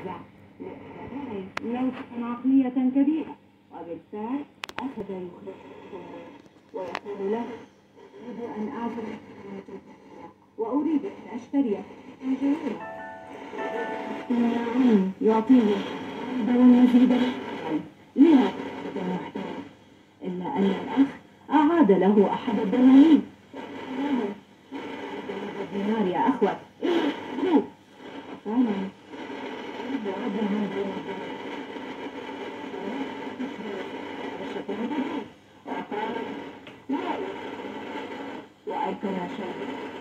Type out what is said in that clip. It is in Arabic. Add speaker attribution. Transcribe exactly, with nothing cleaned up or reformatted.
Speaker 1: يتوزع لو كان عقلية كبيرة، وبالتالي أخذ يخرجه ويقول له: أريد أن أعزل وأريد أن أشتري جميلة. نعم، يعطيه ولن يزيد لها محتوى، إلا أن الأخ أعاد له أحد الدنانير. الدينار يا أخوة، إيه فعلا وأركنا شيء